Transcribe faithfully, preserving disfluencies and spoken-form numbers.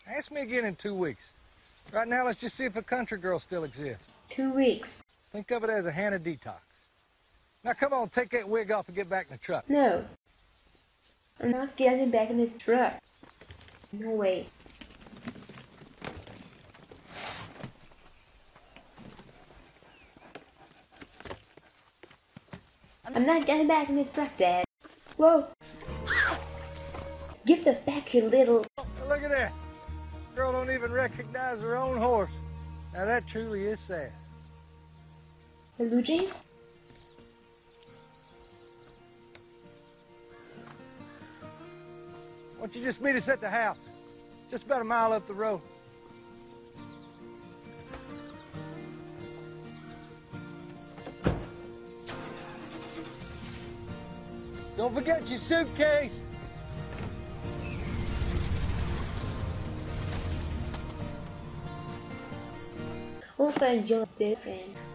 Ask me again in two weeks. Right now, let's just see if a country girl still exists. Two weeks. Think of it as a Hannah detox. Now, come on, take that wig off and get back in the truck. No. I'm not getting back in the truck. No way. I'm not getting back in the truck, Dad. Whoa. Give that back, you little... Oh, look at that. Girl don't even recognize her own horse. Now that truly is sad. The Blue Jays? Why don't you just meet us at the house? Just about a mile up the road. Don't forget your suitcase. Oh, friend, you're different.